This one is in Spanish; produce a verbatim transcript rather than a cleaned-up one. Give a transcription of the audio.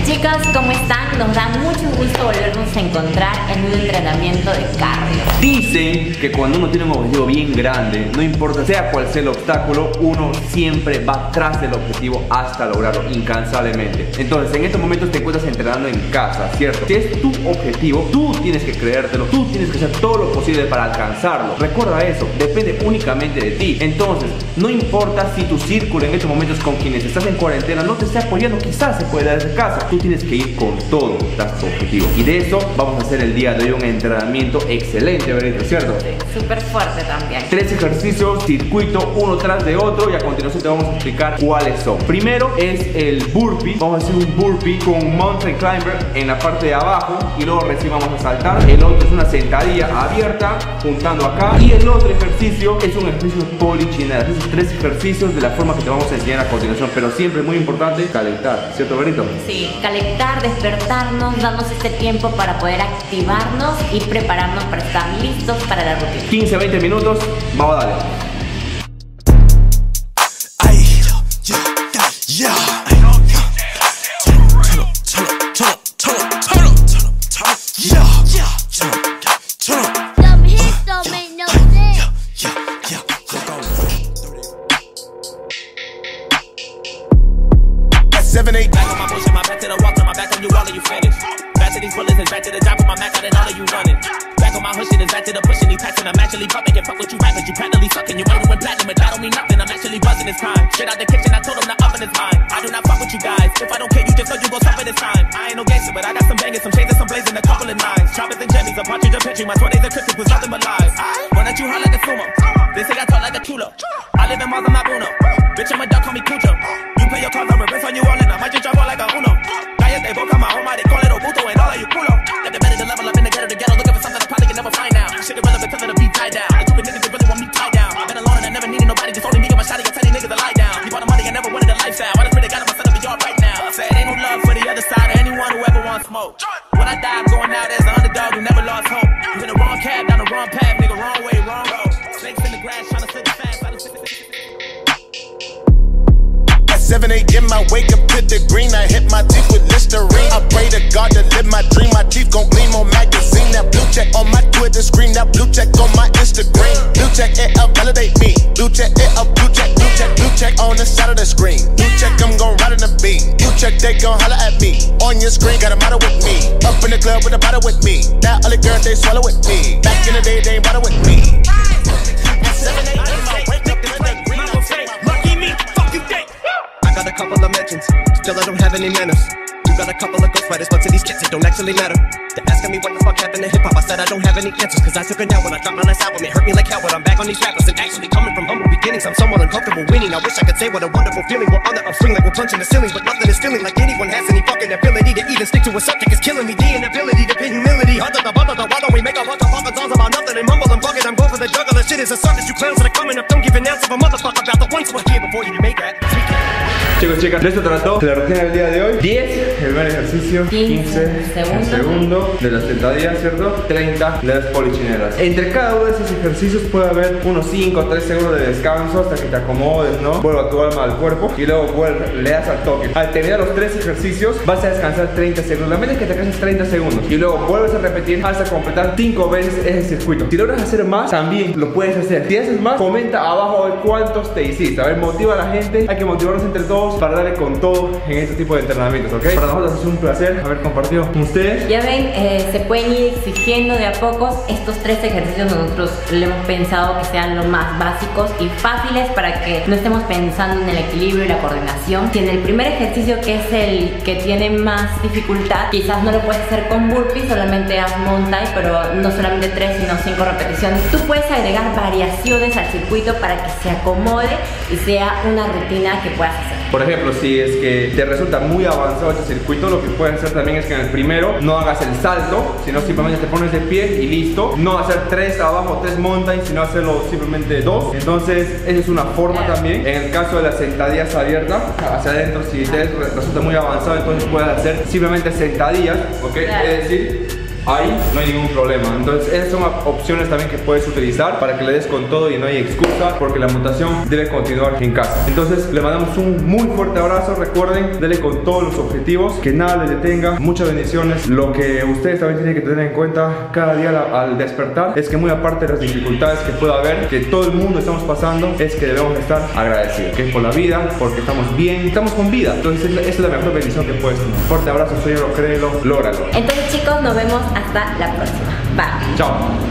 chicos, ¿cómo están? Nos da mucho gusto volvernos a encontrar en un entrenamiento de cardio. Dicen que cuando uno tiene un objetivo bien grande, no importa sea cual sea el obstáculo, uno siempre va tras del objetivo hasta lograrlo incansablemente. Entonces, en estos momentos te encuentras entrenando en casa, ¿cierto? Si es tu objetivo, tú tienes que creértelo, tú tienes que hacer todo lo posible para alcanzarlo. Recuerda eso, depende únicamente de ti. Entonces, no importa si tu círculo en estos momentos con quienes estás en cuarentena no te está apoyando, quizás se puede dar desde casa. Tú tienes que ir con todo tras tu objetivo. Y de eso vamos a hacer el día de hoy un entrenamiento excelente, ¿verdad? ¿Cierto? Sí, súper fuerte también. Tres ejercicios, circuito, uno tras de otro, y a continuación te vamos a explicar cuáles son. Primero es el burpee. Vamos a hacer un burpee con mountain climber en la parte de abajo y luego recién vamos a saltar. El otro es una sentadilla abierta juntando acá, y el otro ejercicio es un ejercicio de polichinela. Esos tres ejercicios de la forma que te vamos a enseñar a continuación, pero siempre es muy importante calentar, ¿cierto, Berito? Sí, calentar, despertarnos, darnos este tiempo para poder activarnos y prepararnos para estar listos para la rutina. quince a veinte minutos, vamos a darle. Ay, ya, ya, ya. Seven, eight. Back on my bullshit, my back to the wall, turn my back on you, all of you finished. Back to these bullets, and back to the job with my Mac out and all of you running. Back on my hushing, is back to the pushing, these packs, and I'm actually pumping. Can't fuck with you rappers, you practically sucking. You ain't doing platinum, but that don't mean nothing. I'm actually buzzing this time. Shit out the kitchen, I told them the oven is mine. I do not fuck with you guys. If I don't care, you just know you gon' suffer this time. I ain't no gangster, but I got some bangers, some shades, and some blazing, a couple of nines. Choppers and jimmies, a partridge, a picture. My twenties and cryptic was nothing but lies. Why don't you holler like a sumo? They say I talk like a chulo. I live in Mars, I'm not Bruno. Bitch, I'm a duck, call me Cujo. You play your cards, I reverse on you all, and I might just drop all like a Uno. Calles de boca, my home, they call it Obuto, and all of you culo. Got the better to level up in the ghetto, the ghetto, looking for something I probably can never find now. Shit irrelevant, telling the beat tied down. The stupid niggas that really want me tied down. I've been alone and I never needed nobody, just only me and my shawty, I tell these niggas to lie down. You bought the money, I never wanted the lifestyle. I just really got it myself to be all right now. I said ain't no love for the other side of anyone who ever wants smoke. When I die, I'm going out as an underdog who never lost hope. You in the wrong cab, down the wrong path, nigga, wrong way, wrong road. Snakes in the grass, trying to slip fast. I don't seven, eight in my wake up to the green. I hit my teeth with Listerine. I pray to God to live my dream. My teeth gon' gleam on magazine. That blue check on my Twitter screen. That blue check on my Instagram. Blue check it up, validate me. Blue check it up, blue check, blue check, blue check on the side of the screen. Blue check, I'm gon' ride in the beam. Blue check, they gon' holler at me. On your screen, got a model with me. Up in the club with a bottle with me. That other girl, they swallow with me. Back in the day, they ain't bottle with me. seven, eight in my wake up to the green. Lucky me, fuck you think. Got a couple of mentions, still I don't have any manners. You got a couple of ghostwriters, but to these kids it don't actually matter. They're asking me what the fuck happened to hip-hop. I said I don't have any answers, cause I took it down when I dropped my last album. It hurt me like hell, but I'm back on these rappers. And actually coming from humble beginnings, I'm somewhat uncomfortable winning. I wish I could say what a wonderful feeling. We're on the upswing like we're punching the ceiling, but nothing is feeling like anyone has any fucking ability to even stick to a subject. It's killing me, the inability to pin humility. Under the bubble, why don't we make a bunch of fucking songs about nothing and mumble and bug it? I'm going for the juggler. Shit is a circus, you clowns that are coming up. Don't give an ounce of a motherfucker about the ones who are here before you make that. Chicos, chicas, de esto trató la rutina del día de hoy. diez, el primer ejercicio, quince, el segundo de las sentadillas, ¿cierto? treinta de las polichinelas. Entre cada uno de esos ejercicios puede haber unos cinco o tres segundos de descanso hasta que te acomodes, ¿no? Vuelva tu alma al cuerpo y luego vuelve, le das al toque. Al terminar los tres ejercicios vas a descansar treinta segundos. La meta es que te canses treinta segundos y luego vuelves a repetir hasta completar cinco veces ese circuito. Si logras hacer más, también lo puedes hacer. Si haces más, comenta abajo de cuántos te hiciste. A ver, motiva a la gente. Hay que motivarnos entre todos para darle con todo en este tipo de entrenamientos, ¿ok? Para nosotros es un placer haber compartido con ustedes. Ya ven, eh, se pueden ir exigiendo de a pocos. Estos tres ejercicios nosotros le hemos pensado que sean los más básicos y fáciles para que no estemos pensando en el equilibrio y la coordinación. Si en el primer ejercicio, que es el que tiene más dificultad, quizás no lo puedes hacer con burpees, solamente haz mountain, pero no solamente tres sino cinco repeticiones. Tú puedes agregar variaciones al circuito para que se acomode y sea una rutina que puedas hacer. Por ejemplo, si es que te resulta muy avanzado este circuito, lo que puedes hacer también es que en el primero no hagas el salto, sino simplemente te pones de pie y listo. No hacer tres abajo, tres mountain, sino hacerlo simplemente dos. Entonces, esa es una forma también. En el caso de las sentadillas abiertas, hacia adentro, si te resulta muy avanzado, entonces puedes hacer simplemente sentadillas, ¿ok? Es decir, ahí no hay ningún problema. Entonces esas son opciones también que puedes utilizar para que le des con todo y no hay excusa, porque la mutación debe continuar en casa. Entonces le mandamos un muy fuerte abrazo. Recuerden, dele con todos los objetivos, que nada les detenga. Muchas bendiciones. Lo que ustedes también tienen que tener en cuenta cada día al despertar es que muy aparte de las dificultades que pueda haber, que todo el mundo estamos pasando, es que debemos estar agradecidos, que es por la vida, porque estamos bien, estamos con vida. Entonces esa es la mejor bendición que puedes tener. Fuerte abrazo, sueñalo, créelo, lógralo. Entonces chicos, nos vemos hasta la próxima. Bye. Chao.